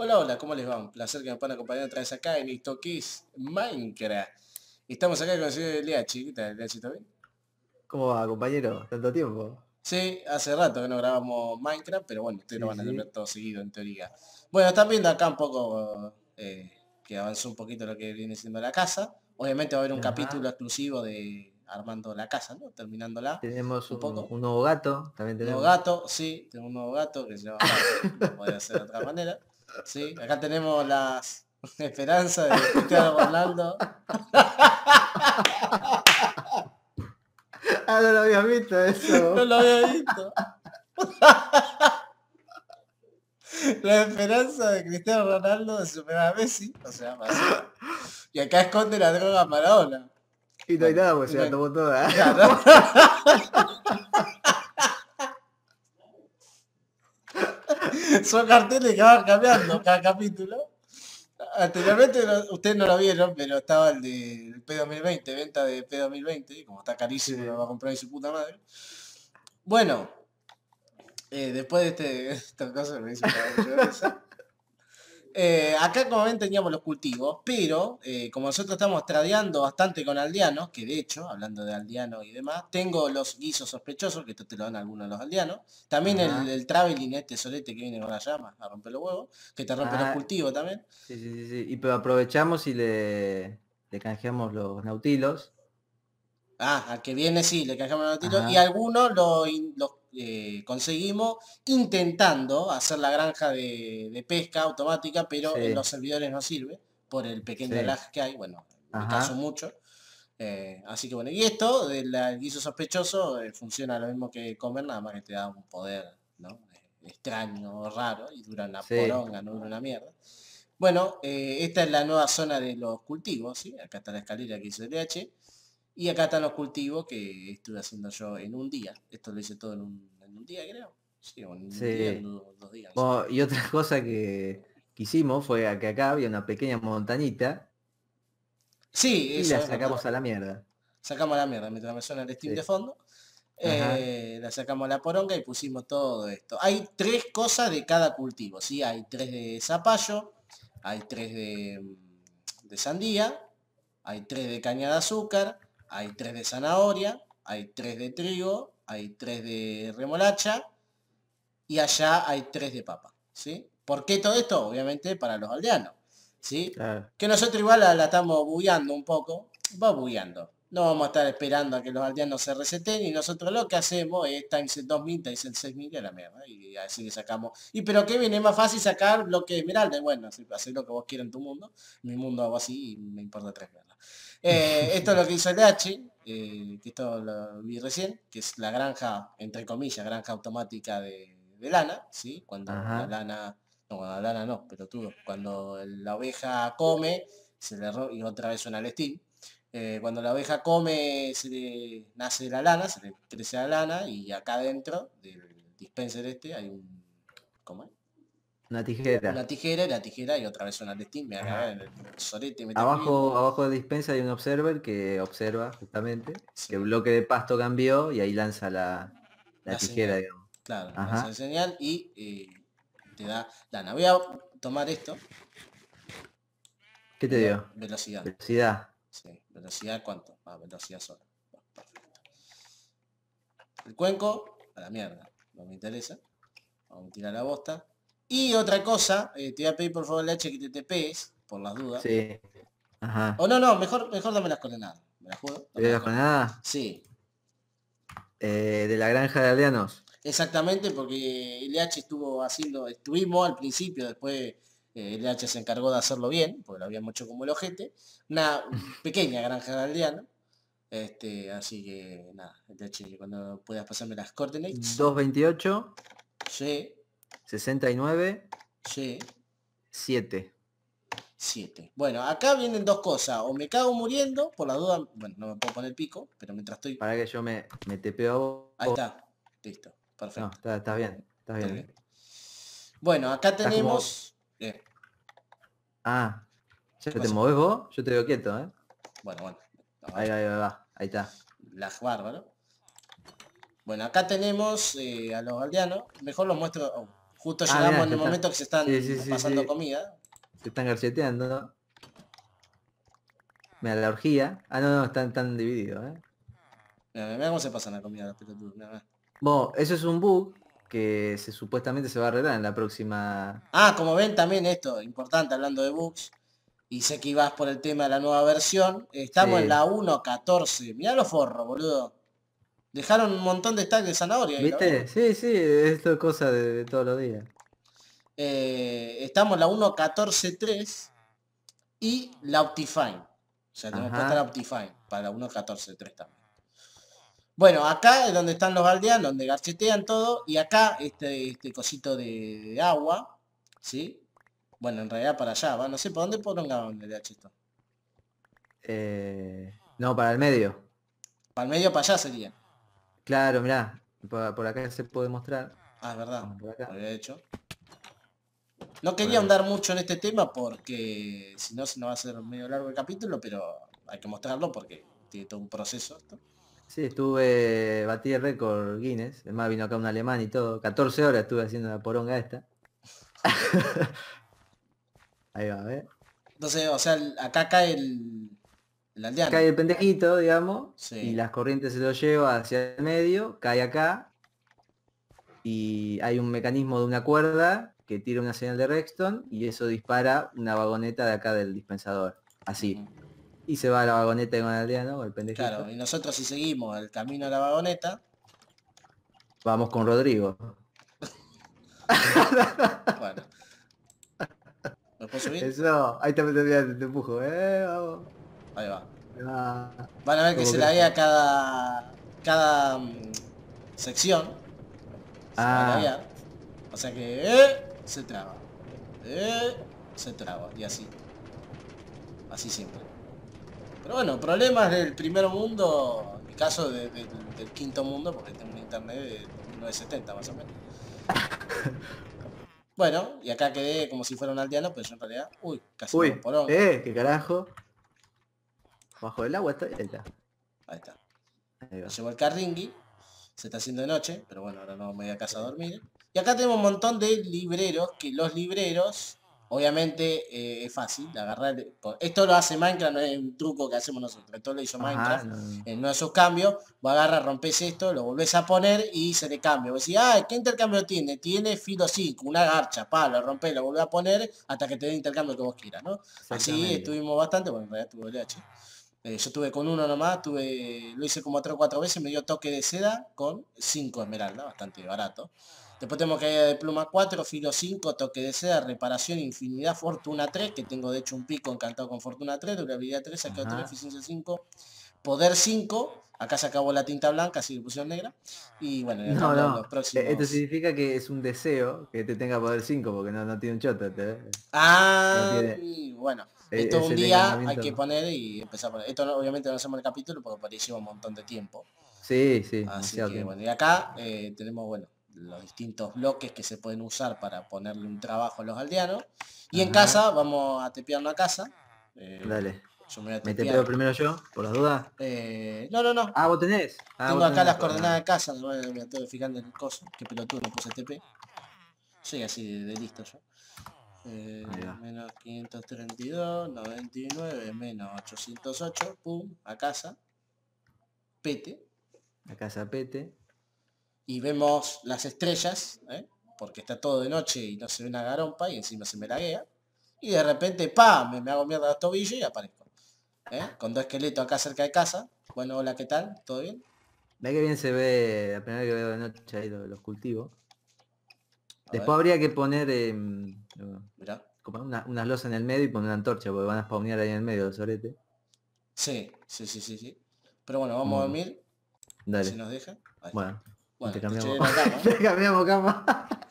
Hola, hola, ¿cómo les va? Un placer que me puedan acompañar otra vez acá en esto que es Minecraft. Estamos acá con el señor Eliachi. ¿Qué tal, Eliachi? ¿Todo bien? ¿Cómo va, compañero? ¿Tanto tiempo? Sí, hace rato que no grabamos Minecraft, pero bueno, ustedes lo Sí, van a sí. tener todo seguido en teoría. Bueno, están viendo acá un poco que avanzó un poquito lo que viene siendo la casa. Obviamente va a haber un capítulo Ajá. exclusivo de armando la casa, ¿no? Terminándola Tenemos un poco. un nuevo gato, también Un nuevo tenemos. gato, sí, tengo un nuevo gato que se llama Frankie, no podía ser de otra manera. Sí, acá tenemos las esperanzas de Cristiano Ronaldo. Ah, no lo habías visto No eso. lo había visto. La esperanza de Cristiano Ronaldo de superar a Messi, o sea, Brasil. Y acá esconde la droga Maradona. Y no hay Bueno, nada, pues se la tomó toda. claro. Son carteles que van cambiando cada capítulo. Anteriormente ustedes no lo vieron, pero estaba el de P2020, venta de P2020, como está carísimo, lo va a Sí. comprar y su puta madre. Bueno, después de esta cosa que me hizo cagar mucho de risa. Acá como ven teníamos los cultivos, pero como nosotros estamos tradeando bastante con aldeanos, que de hecho, hablando de aldeanos y demás, tengo los guisos sospechosos, que esto te lo dan algunos de los aldeanos. También Ajá. el traveling, este solete que viene con las llamas a romper los huevos, que te rompe los Ah, cultivos también. sí, sí, sí, sí. Y pero aprovechamos y le canjeamos los nautilos. Ah, al que viene sí, le cajamos el tiro. Y Ajá. algunos los conseguimos intentando hacer la granja de pesca automática, pero en Sí, los servidores no sirve por el pequeño sí. lag que hay. Bueno, en mi caso Ajá. mucho. Así que bueno, y esto del guiso sospechoso funciona lo mismo que comer, nada más que te da un poder, ¿no? Extraño, raro, y dura una Sí. poronga, no dura una mierda. Bueno, esta es la nueva zona de los cultivos, ¿sí? Acá está la escalera que hizo el DH. Y acá están los cultivos que estuve haciendo yo en un día. Esto lo hice todo en un día, creo. Sí, o en un día, en Sí. dos días, no sé. Bueno, y otra cosa que hicimos fue que acá había una pequeña montañita Sí, y eso la es verdad. sacamos a la mierda. Sacamos la mierda mientras me suena el Steam de Sí. fondo. Ajá. La sacamos a la poronga y pusimos todo esto. Hay tres cosas de cada cultivo, ¿sí? Hay tres de zapallo, hay tres de sandía, hay tres de caña de azúcar, hay tres de zanahoria, hay tres de trigo, hay tres de remolacha y allá hay tres de papa, ¿sí? ¿Por qué todo esto? Obviamente para los aldeanos, ¿sí? Claro. Que nosotros igual la estamos bugueando un poco, va bugueando. No vamos a estar esperando a que los aldeanos se reseten y nosotros lo que hacemos es Times 2000, Times 6000 a la mierda. Y así que sacamos. Y pero que viene más fácil sacar bloque de esmeralda. Y bueno, así, hacer lo que vos quieras en tu mundo. Mi mundo hago así y me importa tres mierdas. Esto es lo que hizo el H, que esto lo vi recién, que es la granja, entre comillas, granja automática de lana, ¿sí? Cuando la Ajá. lana, no, cuando la lana no, pero todo, cuando la oveja come, y otra vez suena el Steam, cuando la oveja come, nace la lana, se le crece la lana, y acá dentro del dispenser este hay un, ¿cómo es? Una tijera. Una tijera y la tijera y otra vez suena el Steam, me va a cagar Ajá. en el sorete, me está escribiendo. Abajo de dispensa hay un observer que observa justamente que el Sí. bloque de pasto cambió y ahí lanza la La tijera, señal. digamos. Claro, lanza la Ajá. señal y te da lana. Voy a tomar esto. ¿Qué te dio? Velocidad. Velocidad. Sí, velocidad cuánto. Ah, velocidad sola. Bueno, perfecto. El cuenco, a la mierda. No me interesa. Vamos a tirar la bosta. Y otra cosa, te voy a pedir por favor leche que te tepees, por las dudas. Sí. O Ajá. no, no, mejor dame las coordenadas. Me las juego, ¿Te dame dio las la coordenadas. jornada? Sí, De la granja de aldeanos. exactamente, porque LH estuvimos al principio, después LH se encargó de hacerlo bien, porque lo habíamos hecho como el ojete, una pequeña granja de aldeano, así que nada, LH, cuando puedas pasarme las coordinates, 228, sí, 69, sí, 7. 7. Bueno, acá vienen dos cosas, o me cago muriendo, por la duda, bueno, no me puedo poner pico, pero mientras estoy, Para que yo me tepeo a ahí vos. está, listo, No, perfecto, estás bien. Estás estoy bien. bien. Bueno, acá Estás como... tenemos, Ah, ¿qué ya te cosa? movés vos. Yo te veo quieto, ¿eh? Bueno, bueno, a Ahí ver. va, ahí va, ahí va. Ahí está. Lag bárbaro. Bueno, acá tenemos a los aldeanos. Mejor los muestro. Oh, Justo Ah, llegamos mirá, en ya el está. momento que se están Sí, sí, sí, pasando sí. comida. Se están garcheteando. Mira, la orgía. Ah, no, no, están divididos, ¿eh? Mira cómo se pasan la comida los pelotudos. Mirá. Bueno, eso es un bug que supuestamente se va a arreglar en la próxima. Ah, como ven también esto, importante hablando de bugs, y sé que ibas por el tema de la nueva versión, estamos en Sí. la 1.14, mirá los forros, boludo. Dejaron un montón de stacks de zanahoria ahí, ¿lo ves? ¿Viste? Sí, sí, esto es cosa de todos los días. Estamos en la 1.14.3 y la Optifine. O sea, tenemos puesta la Ajá. Optifine para la 1.14.3 también. Bueno, acá es donde están los aldeanos, donde garchetean todo, y acá este cosito de agua, ¿sí? Bueno, en realidad para allá, ¿va? No sé, ¿por dónde poronga el DH esto? No, para el medio. Para el medio, para allá sería. Claro, mirá. Por acá se puede mostrar. Ah, es verdad, Vamos por lo acá. había hecho. No quería Bueno, ahondar mucho en este tema porque si no se nos va a hacer medio largo el capítulo, pero hay que mostrarlo porque tiene todo un proceso esto. sí, batí el récord Guinness. Además vino acá un alemán y todo. 14 horas estuve haciendo la poronga esta. Ahí va, a ver. Entonces, o sea, acá cae el aldeano. Cae el pendejito, digamos, y Sí. las corrientes se lo lleva hacia el medio, cae acá, y hay un mecanismo de una cuerda que tira una señal de redstone y eso dispara una vagoneta de acá del dispensador. Así. Ujú. Y se va a la vagoneta con el aldeano, o el Claro, pendejito. y nosotros si seguimos el camino de la vagoneta, Vamos con Rodrigo. bueno, ¿me puedo subir? Eso, ahí te empujo, vamos. Ahí va. Ah, Van a ver que ¿cómo se crees? laguea cada sección. Se va a Ah, laguear. O sea que se traba. Eh, se traba. Y así. Así siempre. Pero bueno, problemas del primer mundo, en mi caso del quinto mundo, porque tengo un internet de 1970 más o menos. Bueno, y acá quedé como si fuera un aldeano, pero yo en realidad, uy, casi me hago uy, poronga. qué carajo. Bajo el agua está. Ahí está. Ahí está. Ahí Me va. llevo el carringui, se está haciendo de noche, pero bueno, ahora no me voy a casa a dormir. Y acá tenemos un montón de libreros, que los libreros, obviamente es fácil de agarrar. Esto lo hace Minecraft, no es un truco que hacemos nosotros, esto lo hizo Ajá, Minecraft no, no. en uno de sus cambios. Vos agarras, rompes esto, lo volvés a poner y se le cambia. Vos decís, ah, ¿qué intercambio tiene? Tiene filo 5, una garcha, pa, lo rompés, lo volvés a poner hasta que te dé el intercambio que vos quieras, ¿no? Así Exactamente. estuvimos bastante, bueno, en realidad tuve LH. Yo tuve con uno nomás, lo hice como 3 o 4 veces, me dio toque de seda con 5 esmeraldas, bastante barato. Después tenemos que ir de pluma 4, filo 5, toque de seda, reparación, infinidad, fortuna 3, que tengo de hecho un pico encantado con fortuna 3, durabilidad 3, saqueo 3, Ajá. eficiencia 5, poder 5, acá se acabó la tinta blanca, así que pusieron negra. Y bueno, y acá No, no. los Esto próximos... significa que es un deseo que te tenga poder 5 porque no tiene un choto. No Ah, tiene. bueno, esto Es un el día hay que encanamiento. poner y empezar a poner. Esto obviamente no hacemos el capítulo porque pareció un montón de tiempo. Sí, sí, Así demasiado que tiempo. bueno, y acá tenemos, bueno, los distintos bloques que se pueden usar para ponerle un trabajo a los aldeanos. Y en Ajá. casa, vamos a tepearnos a casa. Eh, Dale. yo me voy a Me te pego tepear. primero yo, por las dudas. No, no, no. Ah, vos tenés. Ah, Tengo vos acá tenés las la coordenadas coordenada. de casa. Me estoy fijando en el coso. Qué pelotudo, no puse TP. Soy así de listo yo. Ahí va. Menos 532, 99, menos 808. Pum, a casa. Pete. Acá zapete. Y vemos las estrellas, porque está todo de noche y no se ve una garompa y encima se me laguea. Y de repente, ¡pam! Me hago mierda los tobillos y aparezco. Con dos esqueletos acá cerca de casa. Bueno, hola, ¿qué tal? ¿Todo bien? Ve que bien se ve la primera que veo de noche ahí los cultivos. A ver, Después habría que poner mirá. como unas losas en el medio y poner una antorcha porque van a spawnear ahí en el medio los soretes. Sí, sí, sí, sí, sí. Pero bueno, vamos a Como, dormir. Si dale. nos deja. Ahí está. Bueno, Bueno, te intercambiamos. eché la cama. Intercambiamos cama.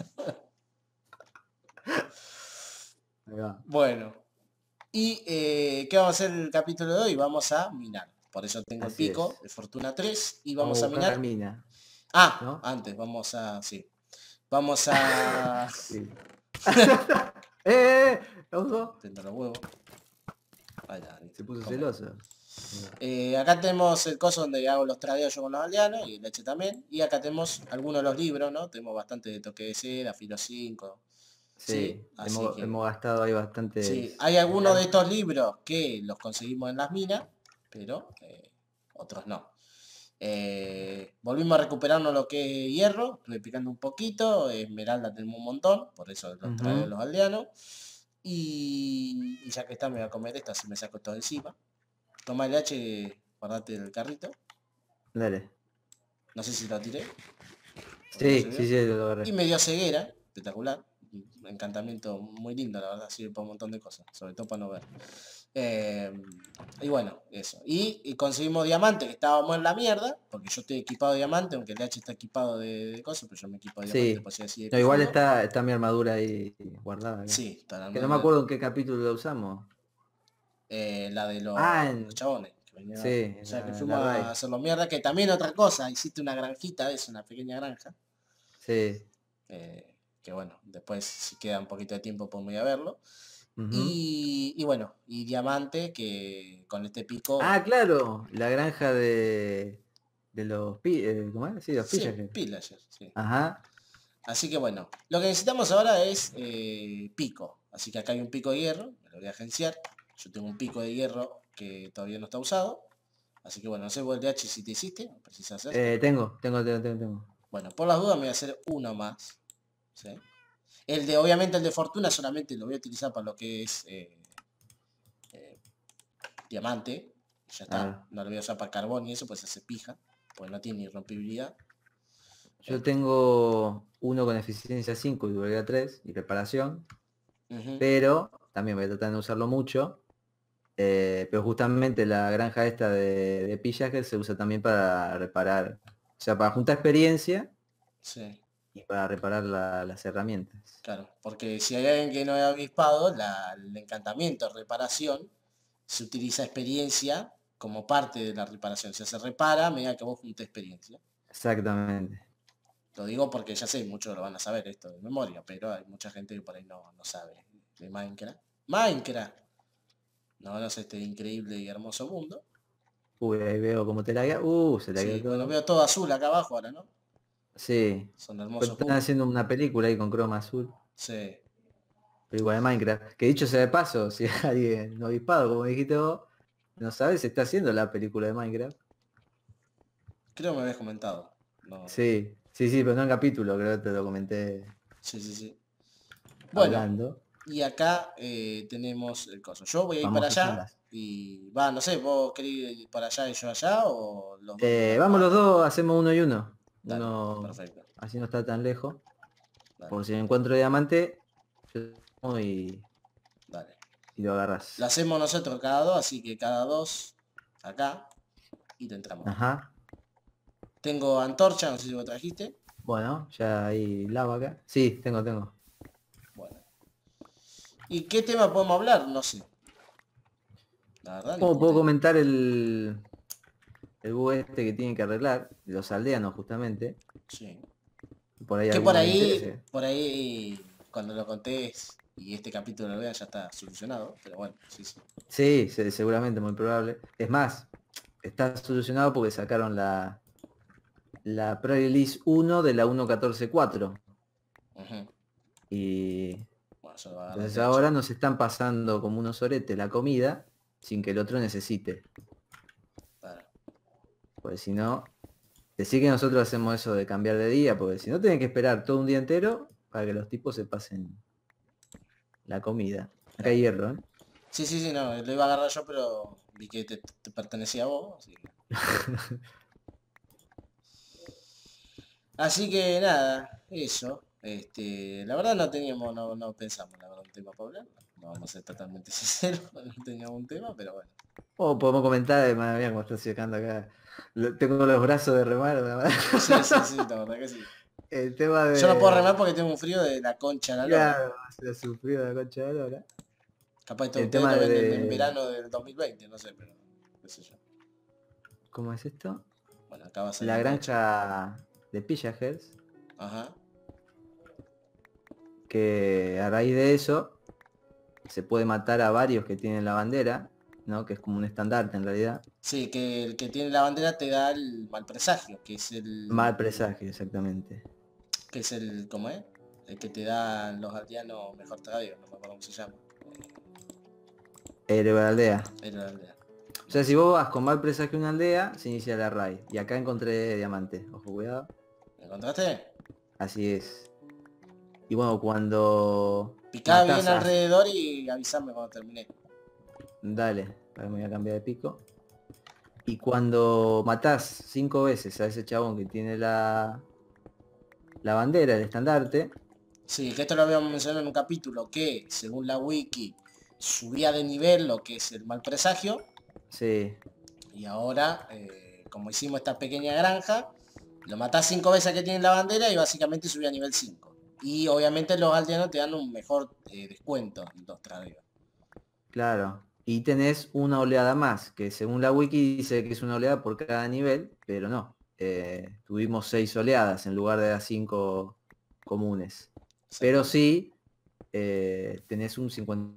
Ahí va. Bueno. ¿Y qué vamos a hacer en el capítulo de hoy? Vamos a minar. Por eso tengo el Así pico es. de Fortuna 3 y Vamos a vamos a buscar minar. mina, Ah, ¿no? antes, vamos a... Sí. Vamos a... Sí. ¡Eh! ¡Ojo! Prendo los huevos. Ahí está, listo. Se puso Come. celoso. Acá tenemos el coso donde hago los tradeos yo con los aldeanos y leche también. Y acá tenemos algunos de los libros, ¿no? Tenemos bastante de Toque de Cera, Filo 5. Sí, Sí, así hemos que gastado ahí sí, bastantes hay algunos de aldeanos. estos libros que los conseguimos en las minas, pero otros no. Volvimos a recuperarnos lo que es hierro, estuve picando un poquito, esmeralda tenemos un montón, por eso los trae Ujú. los aldeanos. Y ya que está, me voy a comer esta, así me saco todo encima. Toma el H, guardate el carrito. Dale. No sé si lo tiré o no se Sí, vio. sí, sí, lo Y agarré. me dio ceguera, espectacular. Un encantamiento muy lindo, la verdad, sirve para un montón de cosas, sobre todo para no ver. Eh, y bueno, eso. Y conseguimos diamante, que estábamos en la mierda, porque yo estoy equipado de diamante, aunque el H está equipado de cosas, pero yo me equipo de diamante, Sí. pues así de No, igual pijudo. está mi armadura ahí guardada acá. Sí, para Que no me acuerdo en qué capítulo la usamos. la de Ah, los chabones. Que sí, venían, o sea, que en la fuimos a raid. hacerlo mierda, que también otra cosa, hiciste una granjita, es una pequeña granja. Sí. Que bueno, después si queda un poquito de tiempo podemos ir a verlo. Ujú. Y bueno, y diamante que con este pico, Ah, claro, la granja de los ¿cómo es? Sí, los sí, pillajes. pillager, sí. Ajá. Así que bueno, lo que necesitamos ahora es pico. Así que acá hay un pico de hierro, me lo voy a agenciar. Yo tengo un pico de hierro que todavía no está usado. Así que bueno, no sé vos el DH si te hiciste, o precisas hacer. Tengo. Bueno, por las dudas me voy a hacer uno más. ¿Sí? Obviamente el de fortuna solamente lo voy a utilizar para lo que es eh, diamante. Ya A ver, está. No lo voy a usar para carbón y eso, pues se hace pija. Pues no tiene ni rompibilidad. yo Este, tengo uno con eficiencia 5 y durabilidad 3 y reparación, ujú. pero también voy a tratar de no usarlo mucho. Pero justamente la granja esta de pillaje se usa también para reparar, o sea, para juntar experiencia Sí, y para reparar las herramientas. claro. Porque si hay alguien que no es avispado, el encantamiento de reparación se utiliza experiencia como parte de la reparación. O sea, se repara a medida que vos juntes experiencia. Exactamente. Lo digo porque ya sé, muchos lo van a saber esto de memoria, pero hay mucha gente que por ahí no sabe de Minecraft. Minecraft. No conoce este increíble y hermoso mundo. Uy, ahí veo cómo te laguea. Se lagueó Sí, bueno, todo. veo todo azul acá abajo ahora, ¿no? Sí. Son Pues hermosos están mundos. haciendo una película ahí con croma azul. Sí. Película de Minecraft. Que dicho sea de paso, si alguien no avispado, como dijiste vos, no sabes, se está haciendo la película de Minecraft. Creo que me habías comentado. No. Sí, pero no en capítulo, creo que te lo comenté Sí, sí, sí. Bueno, hablando. y acá tenemos el coso. Yo voy a ir para Famosas allá ondas. y va, no sé, vos querés ir para allá y yo allá o los dos de la Vamos los mano. dos, hacemos uno y uno. Dale, Uno perfecto. así no está tan lejos. Dale, Por si encuentro diamante, yo tomo dale. y lo Lo agarras. hacemos nosotros cada dos, así que cada dos acá y te entramos. Ajá. Tengo antorcha, no sé si vos trajiste. Bueno, ya hay lava acá. Sí, tengo. Bueno. ¿Y qué tema podemos hablar? No sé. La verdad, ni Puedo puta idea. comentar el bug este que tienen que arreglar, los aldeanos justamente. Sí. Por ahí a Que alguno le interese. por ahí, cuando lo contés y este capítulo lo vean ya está solucionado. Pero bueno, sí, sí. Sí, seguramente, muy probable. Es más, está solucionado porque sacaron la pre-release 1 de la 1.14.4. Ujú. Y Bueno, eso lo va a agarrar entonces de H. ahora nos están pasando como unos oretes la comida sin que el otro necesite. Claro. Porque si no, decir que nosotros hacemos eso de cambiar de día, porque si no tienen que esperar todo un día entero para que los tipos se pasen la comida. Acá Claro. hay hierro, ¿eh? Sí, sí, sí, no, lo iba a agarrar yo, pero vi que te pertenecía a vos, así que nada, eso. La verdad no teníamos, no pensamos, la verdad, un tema para hablar. No vamos a ser totalmente sinceros, no teníamos un tema, pero bueno. O podemos comentar, madre mía, cómo está secando acá. Tengo los brazos de remar, la verdad. Sí, sí, sí, la verdad que sí. El tema Yo no puedo remar de... porque tengo un frío de la concha de la lora. Claro, se ha sufrido la concha de la lora. Capaz esto El ustedes tema lo ven en de... verano del 2020, no sé, pero qué sé yo. ¿Cómo es esto? Bueno, acá va a La salir de H. granja de Pillagers, Ajá. que a raíz de eso se puede matar a varios que tienen la bandera. ¿no? Que es como un estandarte en realidad. Sí, que el que tiene la bandera te da el mal presagio, Mal presagio, exactamente. ¿cómo es? El que te da los aldeanos mejor traído, no me acuerdo cómo se llama. Héroe de la aldea. Era la aldea. O sea, si vos vas con mal presagio a una aldea, se inicia la raid. Y acá encontré diamante. Ojo, cuidado. ¿Me encontraste? Así es. Y bueno, cuando Picá bien matás a... alrededor y avísame cuando termine. Dale, ahora me voy a cambiar de pico. Y cuando matás 5 veces a ese chabón que tiene la bandera, el estandarte, Sí, que esto lo habíamos mencionado en un capítulo que, según la wiki, subía de nivel lo que es el mal presagio. sí, Y ahora, como hicimos esta pequeña granja, lo matás 5 veces que tiene la bandera y básicamente subía a nivel 5. Y obviamente los aldeanos te dan un mejor descuento en los tradeos. claro. Y tenés una oleada más, que según la wiki dice que es una oleada por cada nivel, pero no. Tuvimos 6 oleadas en lugar de las 5 comunes. Pero Exactamente. sí, tenés un 50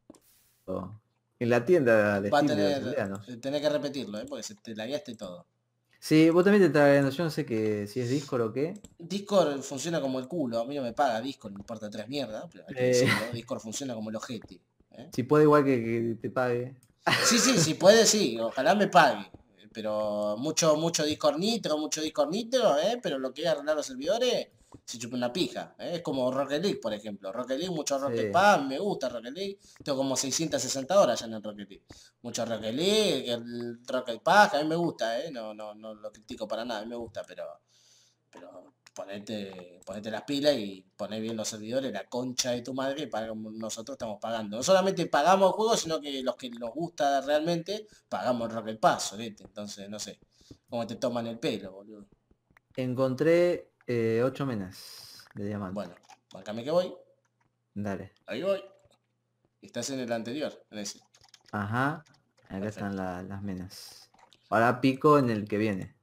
en la tienda de Va a Steam de los tener, aldeanos. tener que repetirlo, porque se te lagueaste todo. Sí, vos también te estás viendo, yo no sé que si es Discord o qué. Discord funciona como el culo, a mí no me paga Discord, me importa tres mierdas, pero hay que Eh, decirlo, Discord funciona como el ojete. ¿Eh? si puede igual que te pague. Sí, sí, sí puede, sí, ojalá me pague. Pero mucho Discord Nitro, pero lo que es arreglar los servidores, se chupa una pija. Es como Rocket League, por ejemplo. Rocket League, mucho Rocket Sí. Pass, me gusta Rocket League. Tengo como 660 horas ya en el Rocket League. Mucho Rocket League, el Rocket Pass, que a mí me gusta, no, no, no lo critico para nada, a mí me gusta, pero ponete las pilas y poné bien los servidores, la concha de tu madre, que nosotros estamos pagando. No solamente pagamos el juego, sino que los que nos gusta realmente, pagamos el Rocket Pass, ¿viste? Entonces, no sé, cómo te toman el pelo, boludo. Encontré 8 menas de diamante. Bueno, marcame que voy, Dale. ahí voy. Estás en el anterior, en ese. Ajá. Acá están Perfecto. las menas. Ahora pico en el que viene.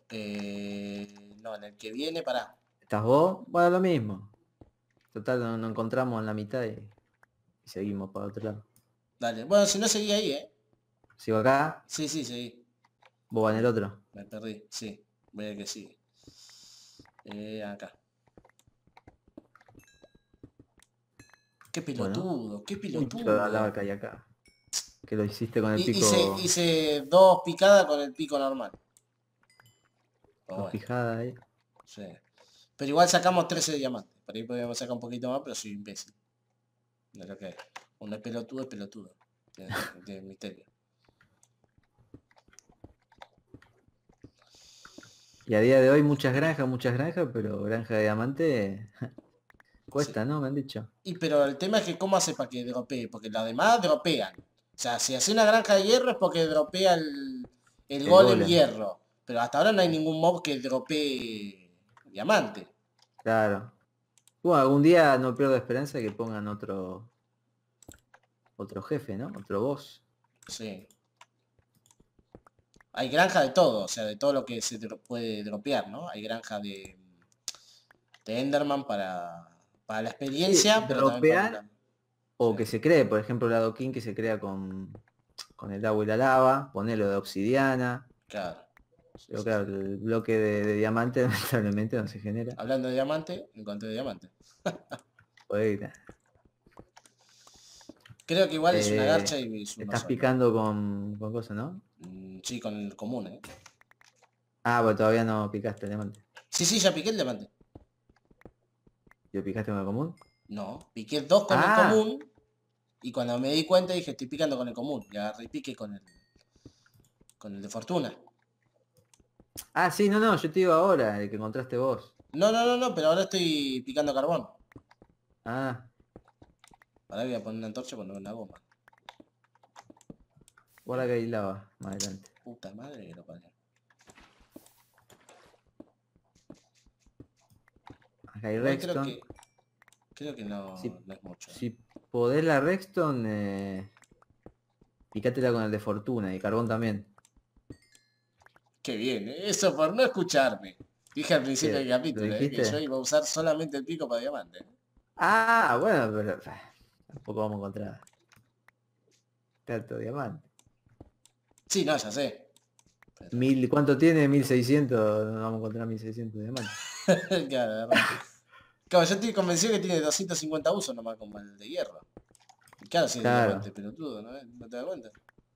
No, en el que viene, pará. ¿Estás vos? Bueno, lo mismo. Total, no encontramos en la mitad y seguimos para otro lado. Dale. Bueno, si no seguí ahí, Sigo acá, Sí, sí, seguí. vos vas en el Me, otro. me perdí, sí. Voy a que sigue. Acá. Bueno. Qué Uy, yo hablaba pelotudo. acá y acá. Que lo hiciste con el Hice, pico. hice dos picadas con el pico normal. Pero Dos bueno, pijadas ahí. sí. Pero igual sacamos 13 diamantes. Por ahí podríamos sacar un poquito más, pero soy imbécil. De lo que es. Uno es pelotudo. Tiene misterio. Y a día de hoy muchas granjas, pero granja de diamante Sí. cuesta, ¿no? Me han dicho. Y pero el tema es que cómo hace para que dropee, porque las demás dropean. O sea, si hace una granja de hierro es porque dropea el El golem golem. hierro. Pero hasta ahora no hay ningún mob que dropee diamante. Claro. Bueno, algún día no pierdo esperanza de que pongan otro jefe, ¿no? Otro boss. Sí. Hay granja de todo, o sea, de todo lo que se puede dropear, ¿no? Hay granja de Enderman para la Sí, experiencia, pero también para dropear la... Sí, o que se cree, por ejemplo, la Doquín que se crea con el agua y la lava, ponerlo de obsidiana. claro. Sí, Pero sí, claro, sí. el bloque de diamante lamentablemente no se genera. Hablando de diamante, encontré diamante. Oye, Creo que igual es una garcha y es uno estás solo. picando con cosas, ¿no? Sí, con el común, ¿eh? Ah, pues todavía no picaste el diamante. Sí, sí, ya piqué el diamante. ¿Lo picaste con el común? No, piqué dos con el Ah, común y cuando me di cuenta dije, estoy picando con el común. Y agarré y piqué con el de fortuna. sí, no, yo te digo ahora, el que encontraste vos. No, no, no, no, pero ahora estoy picando carbón. Ah, Ahora voy a poner una antorcha para no una goma. guarda que hay lava más adelante. Puta madre que lo parió. Acá hay Igual redstone. creo que Si, no es mucho. si podés la redstone, picátela con el de fortuna y carbón también. Qué bien, ¿eh? Eso por no escucharme. Dije al principio del ¿Lo capítulo, que yo dijiste? iba a usar solamente el pico para diamante. Ah, bueno, pero tampoco vamos a encontrar tanto diamante. Sí, no, ya sé. Pero... ¿Cuánto tiene? 1600, no vamos a encontrar 1600 diamantes. claro, de verdad. Claro, yo estoy convencido que tiene 250 usos nomás como el de hierro. Y claro, si es de Claro. diamante, pelotudo, ¿no? ¿No te das cuenta?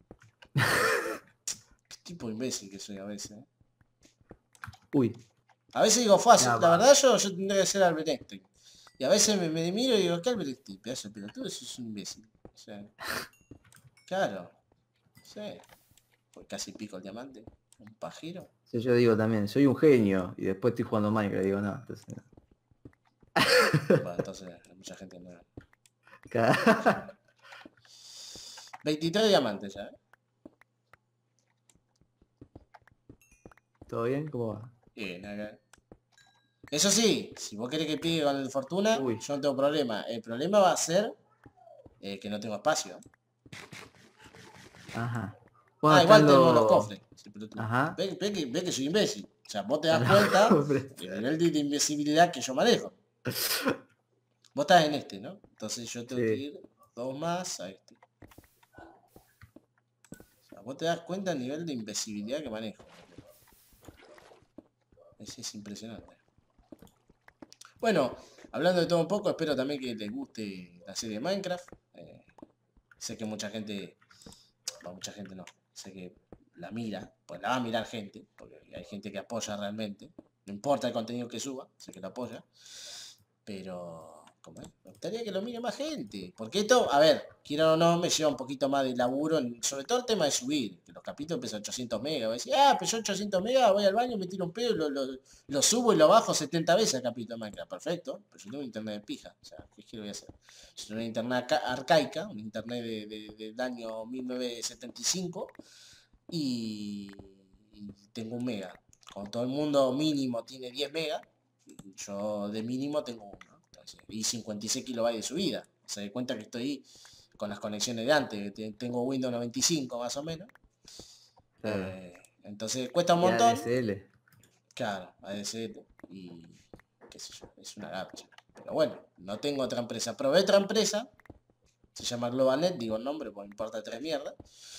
Qué tipo imbécil que soy a veces, ¿eh? Uy, A veces digo fácil. ya La va. verdad yo tendría que ser Albert Einstein. Y a veces me miro y digo, ¿qué Albert Einstein? Pedazo de pelotudo, eso es un imbécil. O sea, claro. Sí. Pues casi pico el diamante. Un pajero. Sí, yo digo también, soy un genio. Y después estoy jugando Minecraft, digo, no, entonces no. Bueno, entonces mucha gente no. Cada- 23 diamantes ya, ¿eh? ¿Todo bien? ¿Cómo va? Bien, acá. Eso sí, si vos querés que pique con el Fortuna, Uy, yo no tengo problema. El problema va a ser que no tengo espacio. ajá. Bueno, Igual están tenemos los los... cofres. Sí, pero tú, Ajá. ve que soy imbécil. O sea, vos te das Están cuenta los... del nivel de invisibilidad que yo manejo. Vos estás en este, ¿no? Entonces yo tengo que Sí. ir dos más a este. O sea, vos te das cuenta del nivel de invisibilidad que manejo. Es impresionante. Bueno, hablando de todo un poco, espero también que les guste la serie de Minecraft. Sé que mucha gente no, sé que la mira, pues la va a mirar gente, porque hay gente que apoya realmente. No importa el contenido que suba, sé que lo apoya. Pero, ¿cómo es? Me gustaría que lo mire más gente. Porque esto, a ver, quiero o no, me lleva un poquito más de laburo, sobre todo el tema de subir. Que los capítulos pesan 800 megas. Voy a decir, pesó 800 megas, voy al baño, me tiro un pedo, lo subo y lo bajo 70 veces el capítulo de Minecraft. Perfecto, pero yo tengo internet de pija. O sea, ¿qué quiero hacer? Yo tengo una internet arcaica, un internet del año 1975 y tengo un mega. Cuando todo el mundo mínimo tiene 10 megas, yo de mínimo tengo uno. Entonces, y 56 kilobytes de subida. Se da cuenta que estoy con las conexiones de antes. Tengo Windows 95 más o menos. Claro. Entonces cuesta un Y montón. ADSL. Claro, ADSL. Y qué sé yo, es una garcha. Pero bueno, no tengo otra empresa. Probé otra empresa. Se llama GlobalNet, digo el nombre, porque me importa tres mierdas.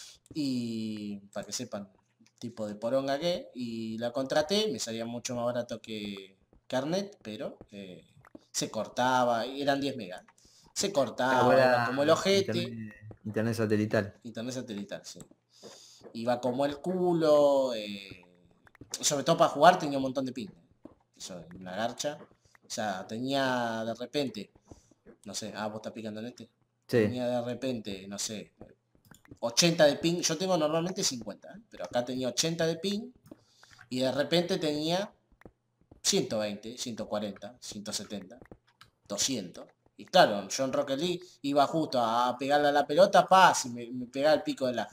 Y para que sepan tipo de poronga que. Y la contraté, me salía mucho más barato que Carnet, pero se cortaba, y eran 10 megas. Se Claro, cortaba, iba era como el ojete. internet satelital. Internet satelital, sí. Iba como el culo. Sobre todo para jugar tenía un montón de ping. Eso, una garcha. O sea, tenía de repente, no sé, vos estás picando en este. Sí. Tenía de repente, no sé, 80 de ping. Yo tengo normalmente 50, pero acá tenía 80 de ping. Y de repente tenía 120, 140, 170, 200. Y claro, yo en Rocket League iba justo a pegarle a la pelota, paz, y me pegaba el pico de lag.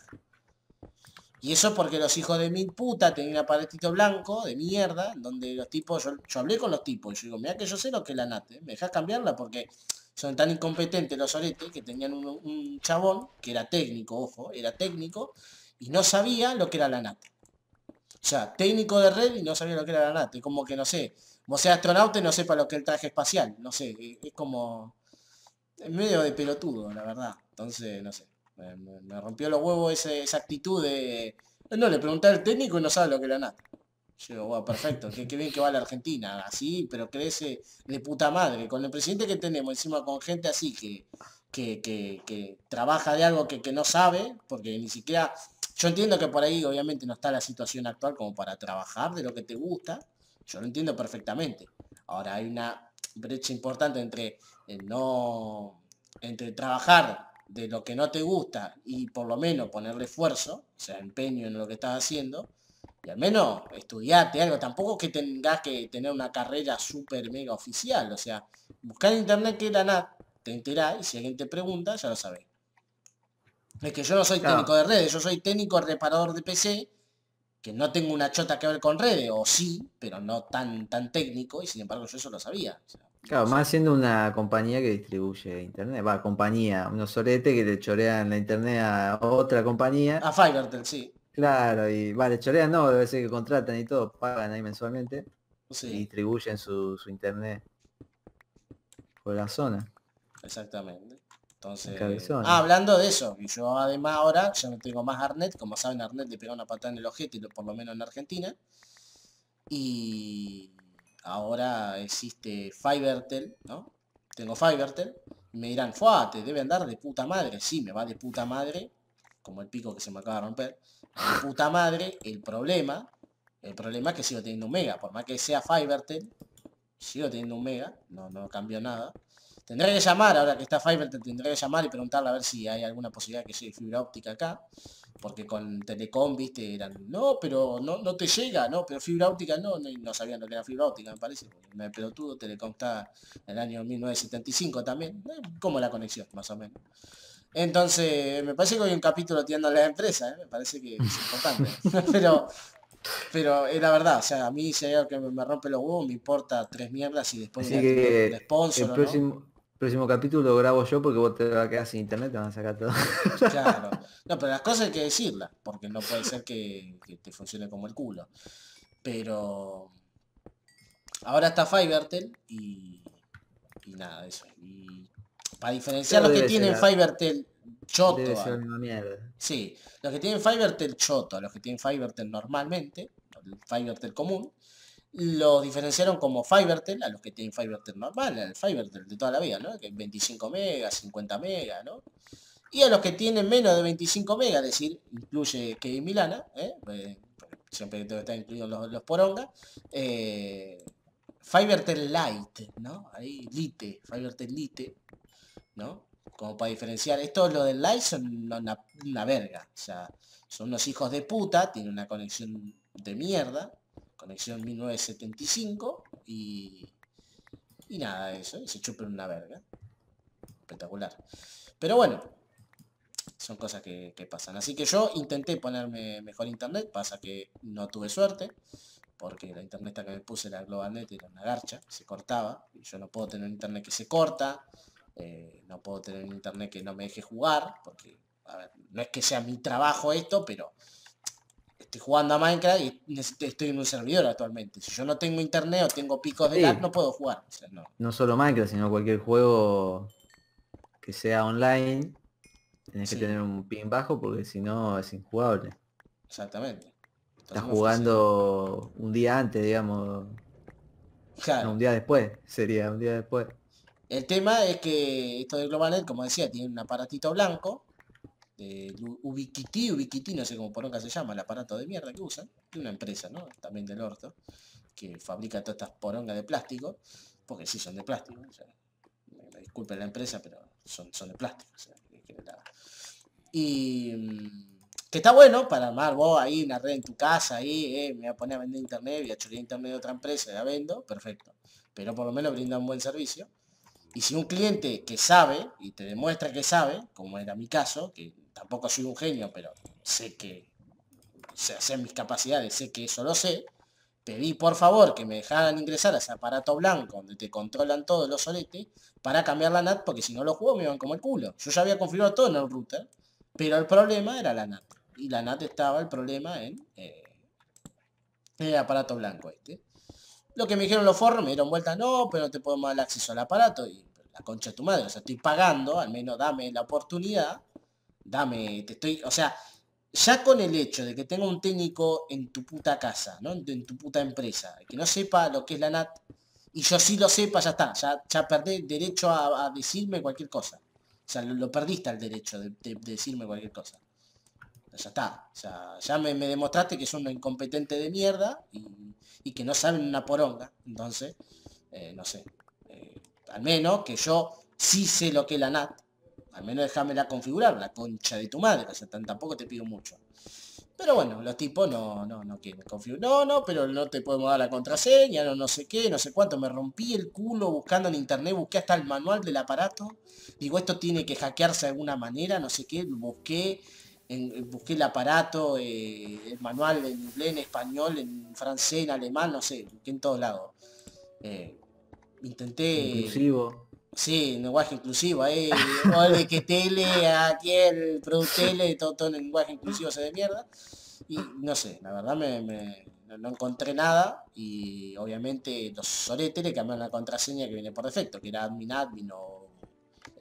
Y eso porque los hijos de mil puta tenían un aparatito blanco de mierda, donde los tipos, yo hablé con los tipos, y yo digo, mira que yo sé lo que es la NAT, ¿me dejás cambiarla? Porque son tan incompetentes los oretes que tenían un chabón que era técnico, ojo, era técnico, y no sabía lo que era la NAT. O sea, técnico de red y no sabía lo que era la NAT. Es como que, no sé, vos seas astronauta y no sepa lo que es el traje espacial. No sé, es como... Es medio de pelotudo, la verdad. Entonces, no sé. Me rompió los huevos esa actitud de... No, le pregunté al técnico y no sabe lo que era NAT. Yo digo, bueno, perfecto, qué bien que va la Argentina, así, pero crece de puta madre. Con el presidente que tenemos, encima con gente así que trabaja de algo que no sabe, porque ni siquiera... Yo entiendo que por ahí obviamente no está la situación actual como para trabajar de lo que te gusta. Yo lo entiendo perfectamente. Ahora hay una brecha importante no, entre trabajar de lo que no te gusta y por lo menos ponerle esfuerzo, o sea, empeño en lo que estás haciendo, y al menos estudiate algo. Tampoco que tengas que tener una carrera súper mega oficial. O sea, buscar en internet que es la NAT, te enterás y si alguien te pregunta, ya lo sabés. Es que yo no soy técnico Claro. de redes, yo soy técnico reparador de PC, que no tengo una chota que ver con redes, o sí, pero no tan técnico, y sin embargo yo eso lo sabía. O sea, Claro, no sé. más siendo una compañía que distribuye internet. Va, compañía, unos soretes que le chorean la internet a otra compañía. A Fivertel, sí. Claro, y vale, chorean no, debe ser que contratan y todo, pagan ahí mensualmente y Sí, distribuyen su internet por la zona. exactamente. Entonces, Cabezón. hablando de eso, y yo además ahora ya no tengo más Arnet, como saben Arnet le pega una patada en el ojete, por lo menos en Argentina, y ahora existe Fivertel, ¿no? Tengo Fivertel, y me dirán, ¡fua! Te debe andar de puta madre, sí, me va de puta madre, como el pico que se me acaba de romper, de puta madre, el problema es que sigo teniendo un mega, por más que sea Fivertel, sigo teniendo un mega, no cambió nada. Tendré que llamar, ahora que está Fiverr, tendré que llamar y preguntarle a ver si hay alguna posibilidad que llegue fibra óptica acá. Porque con Telecom, viste, eran, no, pero no te llega, no, pero fibra óptica no sabían lo que era fibra óptica, me parece. Me pelotudo, Telecom está en el año 1975 también, como la conexión, más o menos. Entonces, me parece que hay un capítulo tirando a la empresa, me parece que es importante. pero pero es la verdad, o sea, a mí si hay algo que me rompe los huevos, me importa tres mierdas y después voy Así a tener un que sponsor el o no. próximo capítulo lo grabo yo porque vos te vas a quedar sin internet, te van a sacar todo. Claro. No, pero las cosas hay que decirlas, porque no puede ser que te funcione como el culo. Pero ahora está Fivertel y nada, eso. Y para diferenciar Pero los que tienen Fivertel debe choto, ser la misma mierda. sí, los que tienen Fivertel choto, a los que tienen Fivertel normalmente, el Fivertel común, los diferenciaron como Fivertel a los que tienen Fivertel normal, el Fivertel de toda la vida, ¿no? Que es 25 megas, 50 megas, ¿no? Y a los que tienen menos de 25 megas, es decir, incluye que Milana, siempre debe estar incluidos los poronga, Fivertel Lite, ¿no? Ahí, Lite, Fivertel Lite, ¿no? Como para diferenciar. Esto, lo del Lite son una verga, o sea, son unos hijos de puta, tienen una conexión de mierda, conexión 1975 y nada de eso, y se chupen una verga. Espectacular. Pero bueno, son cosas que pasan. Así que yo intenté ponerme mejor internet, pasa que no tuve suerte, porque la internet que me puse, la GlobalNet, era una garcha, se cortaba, y yo no puedo tener internet que se corta, no puedo tener un internet que no me deje jugar, porque, a ver, no es que sea mi trabajo esto, pero estoy jugando a Minecraft y estoy en un servidor actualmente. Si yo no tengo internet o tengo picos de lag, Sí, no puedo jugar. O sea, no. no solo Minecraft, sino cualquier juego que sea online, tenés que Sí, tener un ping bajo porque si no es injugable. exactamente. Estás Entonces me ofrece. jugando un día antes, digamos. No, Claro. un día después, sería un día después. El tema es que esto de GlobalNet, como decía, tiene un aparatito blanco, de Ubiquiti, no sé cómo poronga se llama, el aparato de mierda que usan, de una empresa, ¿no? También del orto, que fabrica todas estas porongas de plástico, porque sí son de plástico, o sea, me disculpen la empresa, pero son de plástico, o sea, y que está bueno para armar vos ahí una red en tu casa, ahí, me voy a poner a vender internet, voy a chorear internet de otra empresa, la vendo, perfecto. Pero por lo menos brinda un buen servicio. Y si un cliente que sabe, y te demuestra que sabe, como era mi caso, que tampoco soy un genio, pero sé que, o sea, sé mis capacidades, sé que eso lo sé, pedí por favor que me dejaran ingresar a ese aparato blanco donde te controlan todos los soletes para cambiar la NAT, porque si no los juegos me iban como el culo. Yo ya había configurado todo en el router, pero el problema era la NAT. Y la NAT estaba el problema en el aparato blanco este. Lo que me dijeron los forros, me dieron vuelta, no, pero no te podemos dar acceso al aparato. Y la concha de tu madre, o sea, estoy pagando, al menos dame la oportunidad, o sea, ya con el hecho de que tenga un técnico en tu puta casa, ¿no? En tu puta empresa, que no sepa lo que es la NAT, y yo sí lo sepa, ya está, ya perdí derecho a decirme cualquier cosa. O sea, lo perdiste el derecho de decirme cualquier cosa. Ya está. O sea, ya me demostraste que son un incompetente de mierda y que no saben una poronga. Entonces, no sé. Al menos que yo sí sé lo que es la NAT. Al menos déjamela configurar, la concha de tu madre. O sea, tampoco te pido mucho. Pero bueno, los tipos no quieren configurar. No, pero no te podemos dar la contraseña, no sé qué, no sé cuánto. Me rompí el culo buscando en internet, busqué hasta el manual del aparato. Digo, esto tiene que hackearse de alguna manera, no sé qué. Busqué el aparato, el manual en inglés, en español, en francés, en alemán, no sé, busqué en todos lados. Eh, Intenté, Inclusivo. sí, lenguaje inclusivo, o de que tele, aquí el productele, todo en lenguaje inclusivo se de mierda. Y no sé, la verdad no encontré nada y obviamente los soletes le cambiaron la contraseña que viene por defecto, que era admin o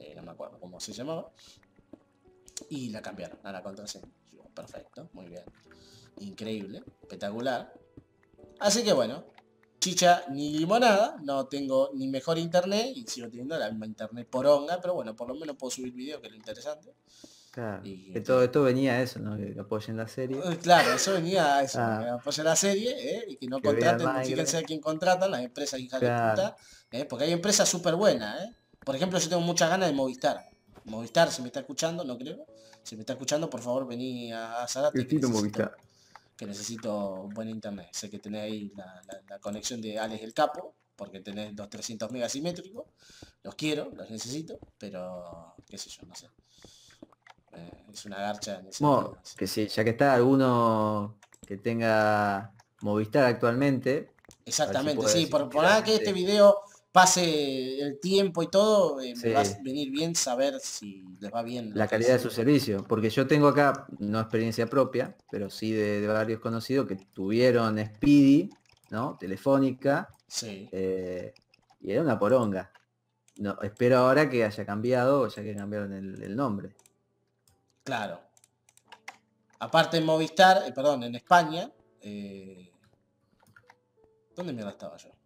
no me acuerdo cómo se llamaba, y la cambiaron a la contraseña. Yo, perfecto, muy bien. Increíble, espectacular. Así que bueno, chicha ni limonada, no tengo ni mejor internet y sigo teniendo la misma internet poronga, pero bueno, por lo menos puedo subir videos, que es lo interesante. Claro. Y Que todo estoy... esto venía a eso, ¿no? Que apoyen la serie. Claro, eso venía a eso, que Ah, apoya la serie, y que no que vean contraten, fíjense Minecraft. a quién contratan, las empresas hijas de Claro. puta, porque hay empresas súper buenas, Por ejemplo, yo tengo muchas ganas de Movistar. Movistar, si me está escuchando, no creo. Si me está escuchando, por favor, vení a Zárate, Estilo Movistar. que necesito un buen internet. Sé que tenés ahí la conexión de Alex el Capo, porque tenés los 300 megas simétricos. Los quiero, los necesito, pero qué sé yo, no sé. Es una garcha en ese sentido. Sí. Que sí, ya que está alguno que tenga Movistar actualmente, a ver si Exactamente, puede sí, decir por nada que este sinceramente. video pase el tiempo y todo, me va a Sí, venir bien saber si les va bien lo la que calidad de es. su servicio. Porque yo tengo acá, no experiencia propia, pero sí de varios conocidos que tuvieron Speedy, ¿no? Telefónica, Sí, eh, y era una poronga. No, espero ahora que haya cambiado, ya que cambiaron el nombre. claro. Aparte en Movistar, perdón, en España, eh, ¿dónde mierda estaba yo?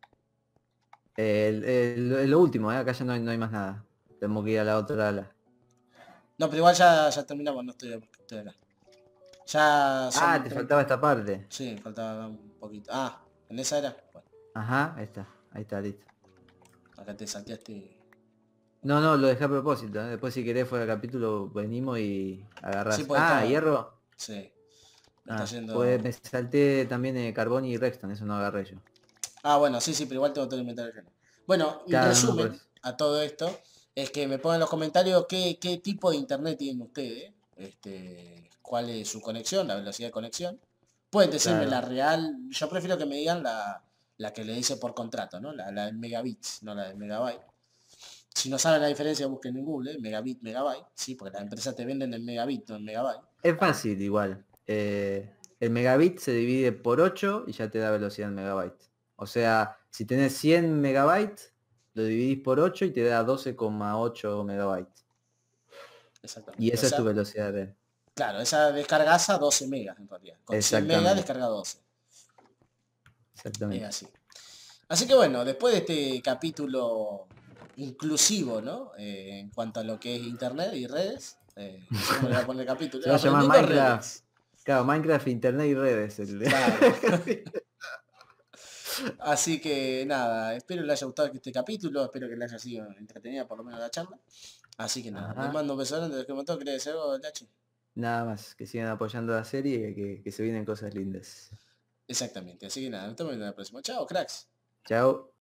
Lo último, acá ya no hay más nada. Tenemos que ir a la otra ala. No, pero igual ya terminamos, no estoy acá. Ya Ah, son te 30. faltaba esta parte. Sí, faltaba un poquito. Ah, ¿en esa era? Bueno, Ajá, ahí está, listo. acá te salteaste. No, no, lo dejé a propósito, ¿eh? Después si querés fuera del capítulo venimos y Sí, agarrás. pues Ah, está. hierro. Sí, me está Ah, pues yendo. me salté también Carboni y Rexton, eso no agarré yo. Ah, bueno, sí, pero igual tengo todo el inventario lleno. Bueno, en Claro, no, por resumen eso. a todo esto, es que me pongan en los comentarios qué tipo de internet tienen ustedes, cuál es su conexión, la velocidad de conexión. Pueden decirme la Claro. real, yo prefiero que me digan la que le dice por contrato, ¿no? La de megabits, no la de megabyte. Si no saben la diferencia, busquen en Google, megabit, megabyte, sí, porque las empresas te venden en megabit, no en megabyte. Es fácil igual. El megabit se divide por 8 y ya te da velocidad en megabytes. O sea, si tenés 100 megabytes, lo dividís por 8 y te da 12,8 megabytes. Y Exactamente. O esa es tu sea, velocidad de... claro, esa descargas a 12 megas en realidad. Con 100 megas Exactamente, descarga 12. Es exactamente. así. Así que bueno, después de este capítulo inclusivo, ¿no? En cuanto a lo que es internet y redes, no sé cómo le voy a poner el capítulo, Se va a llamar aprendiendo Minecraft. redes. Claro, Minecraft, Internet y redes. Claro. Así que nada, espero le haya gustado este capítulo, espero que le haya sido entretenida por lo menos la charla. Así que nada, les Ajá. mando un beso grande, que me toque, ¿querés decir algo, Nachi? Nada más, que sigan apoyando la serie, que se vienen cosas lindas. Exactamente, así que nada, nos vemos en la próxima. Chao, cracks. Chao.